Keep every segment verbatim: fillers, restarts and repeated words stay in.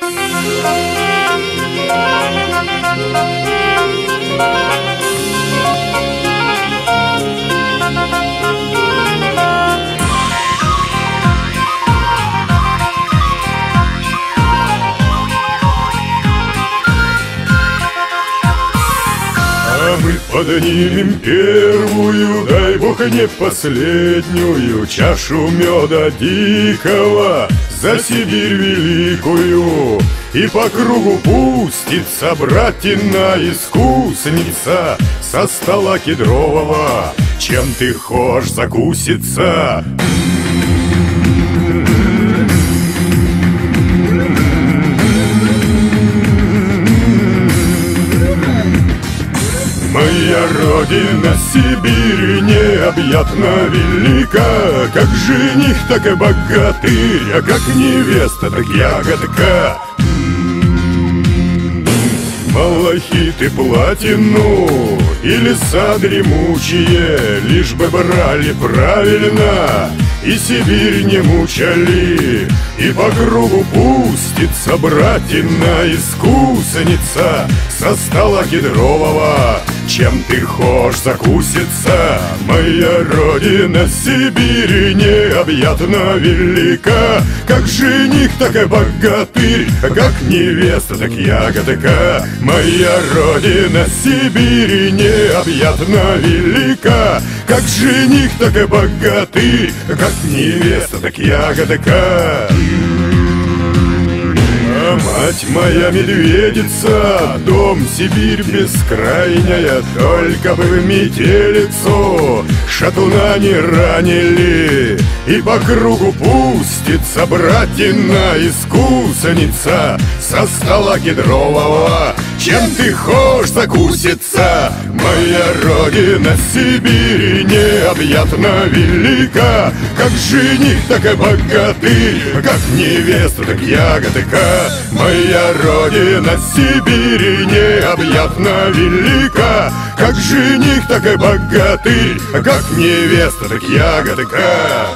Мы поднимем первую, дай бог не последнюю, чашу меда дикого за Сибирь великую. И по кругу пустится братина искусница со стола кедрового. Чем ты хошь закуситься? Моя родина Сибирь необъятно велика, как жених, так и богатырь, а как невеста, так ягодка. Малахиты, платину и леса дремучие, лишь бы брали правильно и Сибирь не мучали. И по кругу пустится братина искусница со стола кедрового. Чем ты хошь закуситься? Моя родина Сибирь необъятно велика, как жених, так и богатырь, как невеста, так ягодка. Моя родина Сибирь необъятно велика, как жених, так и богатырь, как невеста, так ягодка. Мать моя медведица, дом Сибирь бескрайняя, только бы в метелицу шатуна не ранили. И по кругу пустится братина искусница со стола кедрового. Чем ты хошь закуситься? Моя родина Сибирь необъятно велика, как жених, так и богатырь, как невеста, так ягодка. Моя родина Сибирь необъятно велика, как жених, так и богатырь, как невеста, так ягодка.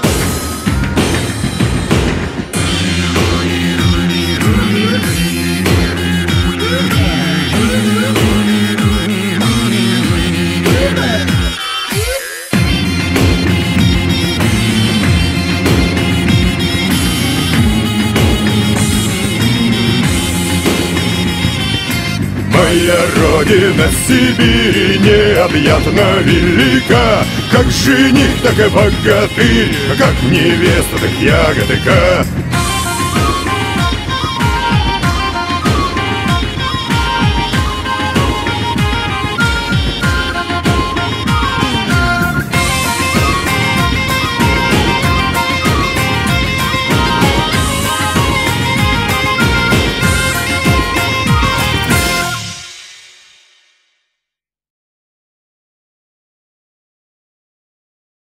Моя родина Сибирь необъятно велика, как жених, так и богатырь, как невеста, так ягодка.